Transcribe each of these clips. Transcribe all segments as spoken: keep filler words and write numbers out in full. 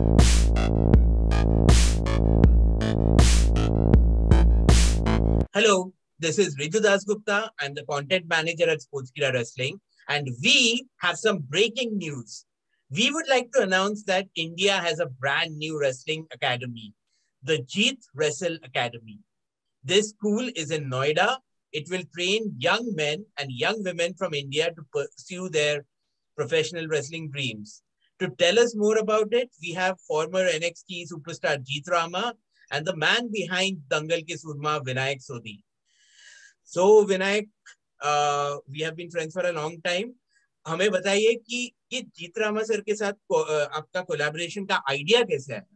Hello, this is Riju Das Gupta. I'm the content manager at Sportskeeda Wrestling, and we have some breaking news. We would like to announce that India has a brand new wrestling academy, the Jeet Wrestle Academy. This school is in Noida. It will train young men and young women from India to pursue their professional wrestling dreams. To tell us more about it, we have former N X T superstar Jeet Rama and the man behind Dangal Ke Surma, Vinayak Sodhi. So, Vinayak, uh, we have been friends for a long time. हमें बताइए कि ये जीत Rama sir के साथ आपका collaboration का idea कैसे है?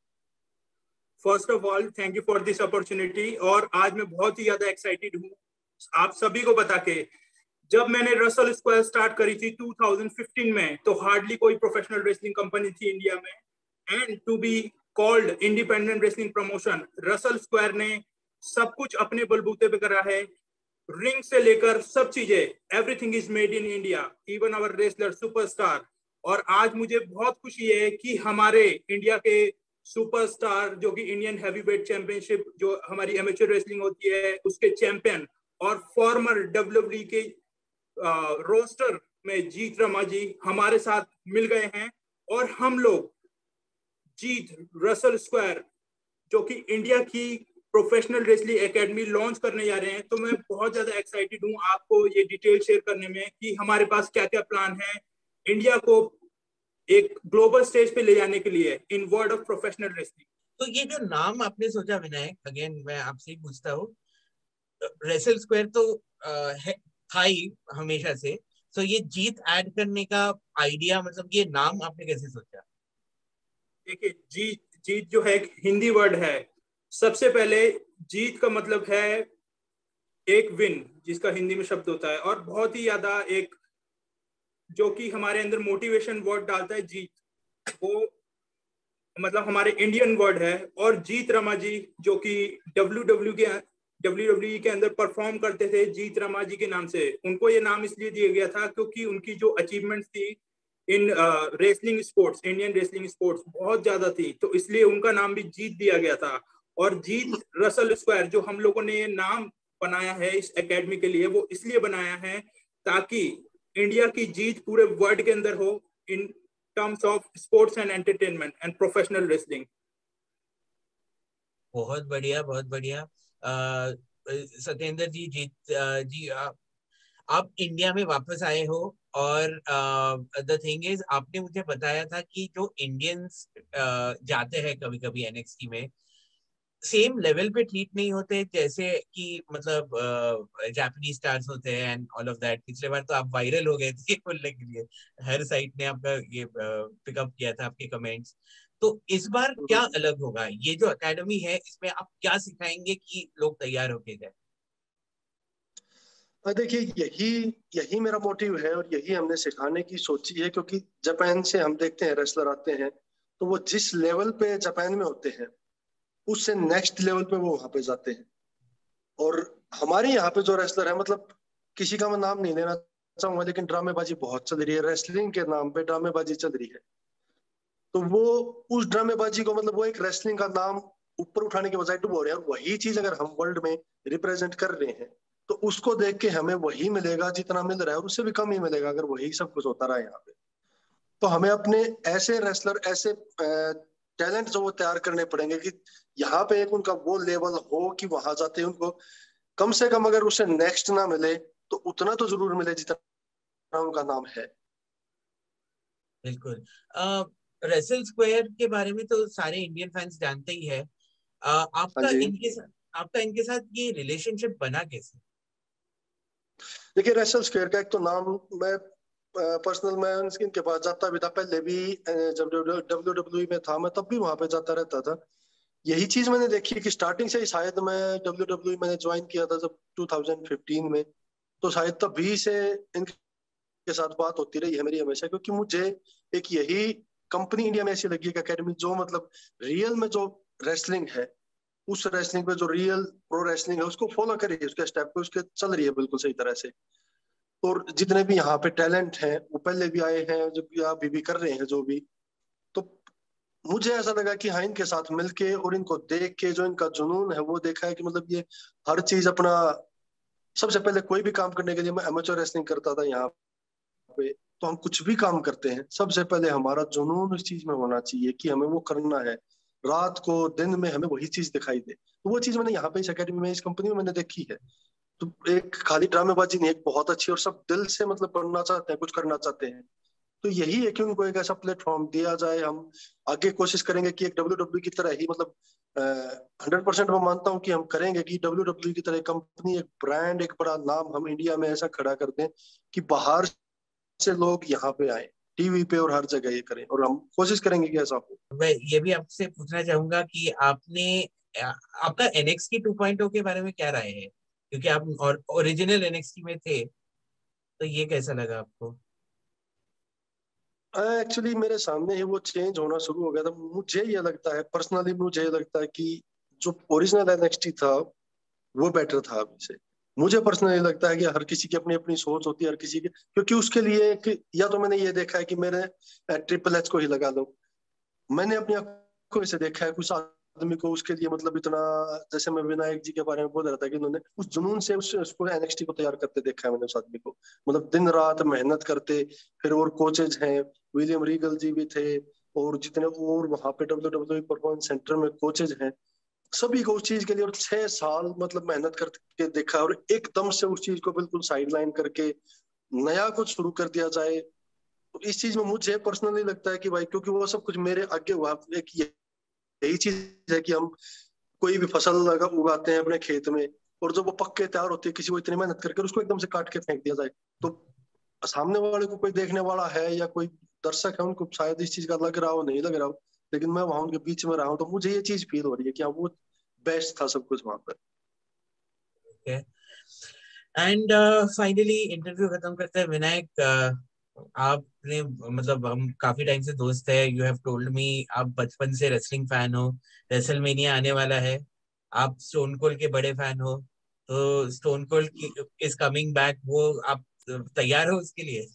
First of all thank you for this opportunity. और आज मैं बहुत ही ज्यादा एक्साइटेड हूँ आप सभी को बता के। जब मैंने रसल स्क्वायर स्टार्ट करी थी टू थाउजेंड फिफ्टीन में, तो हार्डली कोई प्रोफेशनल रेसलिंग कंपनी थी इंडिया में। And to be called independent wrestling promotion, Russell Square ने सब कुछ अपने बलबूते पे करा है। रिंग से लेकर सब चीजें, everything is made in India, even our wrestler superstar. और आज मुझे बहुत खुशी है कि हमारे इंडिया के सुपरस्टार, जो कि इंडियन हैवीवेट चैंपियनशिप जो हमारी एमेच्योर रेसलिंग होती है उसके चैंपियन और फॉर्मर डब्ल्यूडब्ल्यूई के रोस्टर में जीत रमा जी हमारे साथ मिल गए हैं। और हम लोग जीत रसल स्क्वायर जो कि इंडिया की प्रोफेशनल रेसलिंग एकेडमी लॉन्च करने जा रहे हैं। तो मैं बहुत ज्यादा एक्साइटेड हूँ आपको ये डिटेल शेयर करने में कि हमारे पास क्या क्या प्लान है इंडिया को एक ग्लोबल स्टेज पे ले जाने के लिए in world of professional wrestling. तो ये जो नाम आपने सोचा विनायक, अगेन मैं आपसे ही पूछता हूँ, रेसल स्क्वायर तो है था ही हमेशा से, तो ये जीत ऐड करने का आइडिया, मतलब ये नाम आपने कैसे सोचा? देखिए, जीत जीत जो है एक हिंदी वर्ड है। सबसे पहले जीत का मतलब है एक विन, जिसका हिंदी में शब्द होता है, और बहुत ही ज्यादा एक जो कि हमारे अंदर मोटिवेशन वर्ड डालता है जीत, वो मतलब हमारे इंडियन वर्ड है। और जीत रमा जी जो कि डब्ल्यू डब्ल्यू के डब्ल्यू डब्ल्यू के अंदर परफॉर्म करते थे जीत रमा जी के नाम से, उनको ये नाम इसलिए दिया गया था क्योंकि उनकी जो अचीवमेंट्स थी in wrestling sports, Indian wrestling sports बहुत ज्यादा थी, तो इसलिए उनका नाम भी जीत दिया गया था। और जीत रसल स्क्वायर जो हम लोगों ने ये नाम बनाया है इस एकेडमी के लिए, वो इसलिए बनाया है ताकि इंडिया की जीत पूरे वर्ल्ड के अंदर हो in terms of sports and entertainment and professional wrestling. बहुत बढ़िया, बहुत बढ़िया। सत्येंद्र जी, जीत जी, आप, आप इंडिया में वापस आए हो, और द थिंग इज आपने मुझे बताया था कि जो इंडियंस जाते हैं कभी कभी एनएक्सटी में, सेम लेवल पे ट्रीट नहीं होते जैसे कि मतलब जापानीज स्टार्स होते हैं एंड ऑल ऑफ दैट। पिछले बार तो आप वायरल हो गए थे बोलने के लिए, हर साइट ने आपका ये पिकअप किया था, आपके कमेंट्स। तो इस बार क्या अलग होगा? ये जो एकेडमी है इसमें आप क्या सिखाएंगे कि लोग तैयार होके जाए? देखिए, यही यही मेरा मोटिव है और यही हमने सिखाने की सोची है, क्योंकि जापान से हम देखते हैं रेसलर आते हैं तो वो जिस लेवल पे जापान में होते हैं उससे नेक्स्ट लेवल पे वो वहां पे जाते हैं। और हमारे यहाँ पे जो रेसलर है, मतलब किसी का मैं नाम नहीं लेना चाहूंगा, लेकिन ड्रामेबाजी बहुत चल रही है, रेसलिंग के नाम पे ड्रामेबाजी चल रही है। तो वो उस ड्रामेबाजी को, मतलब वो एक रेसलिंग का नाम ऊपर उठाने के बजाय डुबो रहे हैं। और वही चीज अगर हम वर्ल्ड में रिप्रेजेंट कर रहे हैं तो उसको देख के हमें वही मिलेगा जितना मिल रहा है, और उससे भी कम ही मिलेगा अगर वही सब कुछ होता रहा यहाँ पे। तो हमें अपने ऐसे रेसलर, ऐसे टैलेंट जो वो तैयार करने पड़ेंगे कि यहाँ पे एक उनका वो लेवल हो कि वहां जाते हैं उनको कम से कम अगर उसे नेक्स्ट ना मिले तो उतना तो जरूर मिले जितना उनका नाम है। बिल्कुल। रेसल स्क्वायर के बारे में तो सारे इंडियन फैंस जानते ही है। uh, आपका इनके साथ आपका इनके साथ ये रिलेशनशिप बना कैसे? देखिए, रेसल स्क्वायर का एक तो नाम, मैं पर्सनल मैं इनके पास जाता भी था पहले भी, जब डब्ल्यू डब्ल्यू में था मैं तब भी वहां पे जाता रहता था। यही चीज मैंने देखी कि स्टार्टिंग से ही, शायद मैं डब्ल्यू डब्ल्यू मैंने ज्वाइन किया था जब टू थाउजेंड फिफ्टीन में, तो शायद तभी से इनके साथ बात होती रही है मेरी हमेशा, क्योंकि मुझे एक यही कंपनी इंडिया में ऐसी लगी, एकेडमी, जो मतलब रियल में जो रेसलिंग है, उस रेसलिंग पे जो रियल प्रो रेसलिंग है उसको फॉलो कर रही है, उसके स्टेप पे उसके चल रही है बिल्कुल सही तरह से। और जितने भी यहाँ पे टैलेंट हैं वो पहले भी आए हैं, जो भी अभी भी कर रहे हैं जो भी, तो मुझे ऐसा लगा कि हाँ, इनके साथ मिलके और इनको देख के जो इनका जुनून है वो देखा है कि मतलब ये हर चीज अपना, सबसे पहले कोई भी काम करने के लिए, मैं एमेच्योर रेसलिंग करता था यहाँ पे, तो हम कुछ भी काम करते हैं सबसे पहले हमारा जुनून उस चीज में होना चाहिए कि हमें वो करना है, रात को दिन में हमें वही चीज दिखाई दे। तो वो चीज मैंने यहाँ पे इस अकेडमी में, इस कंपनी में मैंने देखी है। तो एक खाली ड्रामेबाजी नहीं, एक बहुत अच्छी, और सब दिल से मतलब बनना चाहते हैं, कुछ करना चाहते हैं। तो यही है कि उनको एक ऐसा प्लेटफॉर्म दिया जाए। हम आगे कोशिश करेंगे कि एक डब्ल्यू डब्ल्यू की तरह ही, मतलब हंड्रेड परसेंट मैं मानता हूँ कि हम करेंगे कि डब्ल्यू डब्ल्यू की तरह कंपनी, एक ब्रांड, एक बड़ा नाम हम इंडिया में ऐसा खड़ा कर दें कि बाहर से लोग यहाँ पे आए, टीवी पे और हर जगह ये करें, और हम कोशिश करेंगे कि ऐसा हो। मैं ये भी आपसे पूछना चाहूंगा कि आपने आ- आपका एनएक्सटी टू पॉइंट ओ के बारे में क्या राय है, क्योंकि आप और ओरिजिनल एनएक्सटी में थे, तो ये कैसा लगा आपको? एक्चुअली मेरे सामने ही वो चेंज होना शुरू हो गया था। मुझे ये लगता है पर्सनली, मुझे ये लगता है कि जो ओरिजिनल एनएक्सटी था वो बेटर था अभी से। मुझे पर्सनली लगता है कि हर किसी की अपनी अपनी सोच होती है, हर किसी की, क्योंकि उसके लिए एक, या तो मैंने ये देखा है कि मेरे ट्रिपल एच को ही लगा लो, मैंने अपनी आंखों से देखा है कुछ आदमी को उसके लिए मतलब इतना, जैसे मैं विनायक जी के बारे में बोल रहा था कि उन्होंने उस जुनून से उस, उसको एनएक्सटी को तैयार करते देखा है मैंने उस आदमी को, मतलब दिन रात मेहनत करते। फिर और कोचेज हैं, विलियम रीगल जी भी थे, और जितने और वहां पे डब्ल्यू डब्ल्यू परफॉर्मेंस सेंटर में कोचेज हैं, सभी को उस चीज के लिए, और छह साल मतलब मेहनत करके देखा, और एकदम से उस चीज को बिल्कुल साइड लाइन करके नया कुछ शुरू कर दिया जाए। तो इस चीज में मुझे पर्सनली लगता है कि भाई, क्योंकि वो सब कुछ मेरे आगे हुआ, एक यही चीज है कि हम कोई भी फसल लगा उगाते हैं अपने खेत में, और जब वो पक के तैयार होती है, किसी को इतनी मेहनत करके उसको एकदम से काट के फेंक दिया जाए, तो सामने वाले को, कोई देखने वाला है या कोई दर्शक है, उनको शायद इस चीज का लग रहा हो, नहीं लग रहा हो, लेकिन मैं वहां उनके बीच में रहा हूँ तो मुझे ये चीज फील हो रही है कि हाँ, वो बेस्ट था सब कुछ वहां पर। एंड फाइनली इंटरव्यू खत्म करते हैं। विनायक, uh, आपने मतलब हम काफी टाइम से दोस्त है, यू हैव टोल्ड मी आप बचपन से रेसलिंग फैन हो, रेसलमेनिया आने वाला है, आप स्टोन कोल्ड के बड़े फैन हो, तो Stone Cold is coming back, वो आप तैयार हो उसके लिए?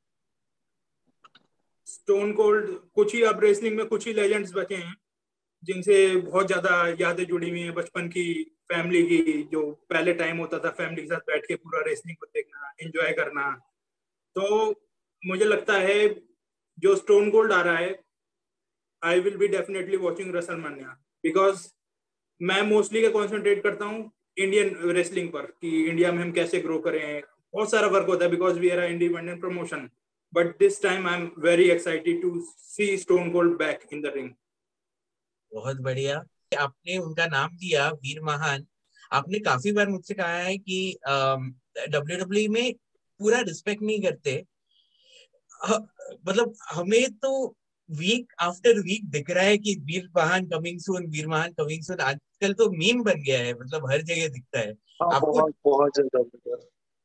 स्टोन कोल्ड, कुछ ही अब रेसलिंग में कुछ ही लेजेंड्स बचे हैं जिनसे बहुत ज्यादा यादें जुड़ी हुई हैं बचपन की, फैमिली की, जो पहले टाइम होता था फैमिली के साथ बैठ के पूरा रेसलिंग को देखना, एंजॉय करना। तो मुझे लगता है जो स्टोन कोल्ड आ रहा है, I will be definitely watching WrestleMania, because मैं मोस्टली क्या कॉन्सेंट्रेट करता हूँ इंडियन रेसलिंग पर, कि इंडिया में हम कैसे ग्रो करें। बहुत सारा वर्क होता है because we are independent promotion, but this time I am very excited to see Stone Cold back in the ring. बहुत बढ़िया। आपने उनका नाम दिया वीर महान, आपने काफी बार मुझसे कहा है कि डब्ल्यू डब्ल्यू में पूरा रिस्पेक्ट नहीं करते। ह- मतलब हमें तो वीक आफ्टर वीक दिख रहा है कि वीर महान कमिंग सून, वीर महान कमिंग सून, आजकल तो मीम बन गया है, मतलब हर जगह दिखता है हाँ, आपको। बहुत बहुत ज्यादा।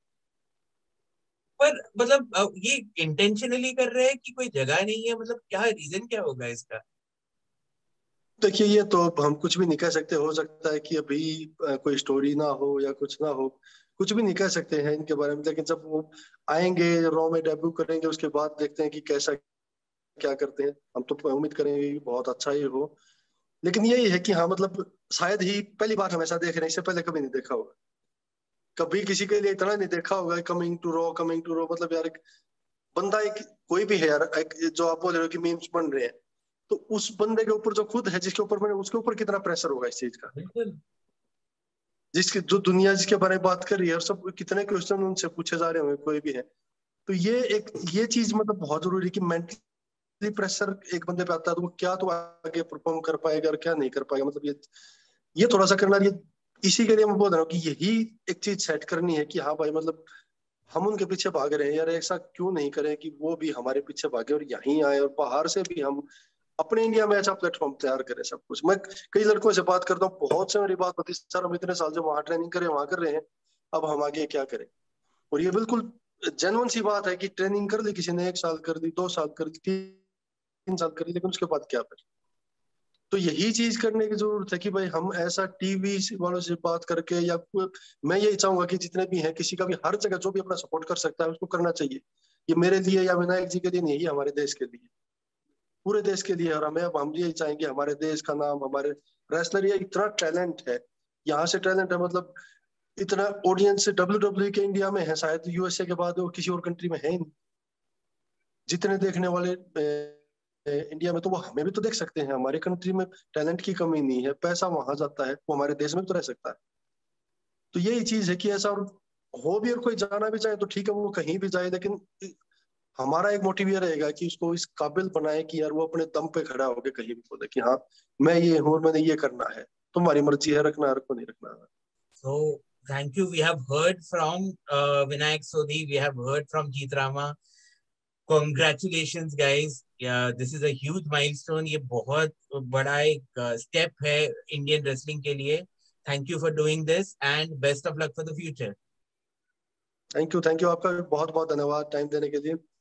पर मतलब अ, ये इंटेंशनली कर रहे हैं कि कोई जगह नहीं है, मतलब क्या रीजन क्या होगा इसका? देखिए, ये तो अब हम कुछ भी नहीं कह सकते, हो सकता है कि अभी अ, कोई स्टोरी ना हो या कुछ ना हो, कुछ भी नहीं कह सकते हैं इनके बारे में। लेकिन जब वो आएंगे, रॉ में डेब्यू करेंगे, उसके बाद देखते हैं कि कैसा क्या करते हैं। हम तो उम्मीद करेंगे कि बहुत अच्छा ही हो। लेकिन यही है कि हाँ, मतलब शायद ही पहली बार हम ऐसा देख रहे हैं, इससे पहले कभी नहीं देखा होगा, कभी किसी के लिए इतना नहीं देखा होगा, coming to Raw, coming to Raw, मतलब यार, एक बंदा, एक कोई भी है यार, एक जो आप बोल रहे हो कि मीम्स बन रहे हैं, तो उस बंदे के ऊपर जो खुद है, जिसके ऊपर मैंने, उसके ऊपर कितना प्रेशर होगा इस चीज का, बिल्कुल। जिसकी जो दुनिया जिसके बारे में बात कर रही है, और सब कितने क्वेश्चन उनसे पूछे जा रहे होंगे, कोई भी है। तो ये एक, ये चीज मतलब बहुत जरूरी है कि मेंटली प्रेशर एक बंदे पे आता है तो वो क्या तो आगे परफॉर्म कर पाएगा और क्या नहीं कर पाएगा, मतलब ये ये थोड़ा सा करना, ये इसी के लिए मैं बोल रहा हूँ कि यही एक चीज सेट करनी है कि हाँ भाई, मतलब हम उनके पीछे भाग रहे हैं यार, ऐसा क्यों नहीं करें कि वो भी हमारे पीछे भागे और यहीं आए, और बाहर से भी हम अपने इंडिया में ऐसा प्लेटफॉर्म तैयार करें। सब कुछ, मैं कई लड़कों से बात करता हूँ, बहुत से मेरी बात होती है, सर हम इतने साल से वहां ट्रेनिंग करें, वहां कर रहे हैं, अब हम आगे क्या करें। और ये बिल्कुल जेन्युइन सी बात है कि ट्रेनिंग कर ली किसी ने, एक साल कर दी, दो साल कर दी, तीन साल कर ली, लेकिन उसके बाद क्या फिर। तो यही चीज करने की जरूरत है कि भाई हम ऐसा टीवी वालों से बात करके, या कोई- मैं यही चाहूंगा कि जितने भी हैं, किसी का भी हर जगह जो भी अपना सपोर्ट कर सकता है उसको करना चाहिए। ये मेरे लिए या विनायक जी के लिए नहीं, ये हमारे देश के लिए। पूरे देश के लिए, और हमें अब हम यही चाहेंगे हमारे देश का नाम, हमारे रेसलर, ये इतना टैलेंट है, यहाँ से टैलेंट है, मतलब इतना ऑडियंस डब्ल्यू डब्ल्यू के इंडिया में है, शायद यूएसए के बाद और किसी और कंट्री में है ही नहीं। जितने देखने वाले इंडिया में, तो वो हमें भी तो देख सकते हैं। हमारे कंट्री में टैलेंट की कमी नहीं है, पैसा वहां जाता है, वो हमारे देश में तो रह सकता है। तो यही चीज है कि ऐसा और हो भी, और कोई जाना भी चाहे तो ठीक है, वो कहीं भी जाए, लेकिन हमारा एक मोटिव ये रहेगा कि उसको इस काबिल बनाए कि यार वो अपने दम पे खड़ा होकर कहीं भी बोले कि हाँ मैं ये हूँ, मैंने ये करना है, तुम्हारी मर्जी है, रखना रखो, नहीं रखना है। So thank you. We have heard from uh, Vinayak Sodhi. We have heard from Jeet Rama. Congratulations, guys. Yeah, this is a huge milestone. ये बहुत बड़ा एक step है Indian wrestling के लिए. Thank you for doing this and best of luck for the future. Thank you, thank you, आपका बहुत बहुत धन्यवाद टाइम देने के लिए।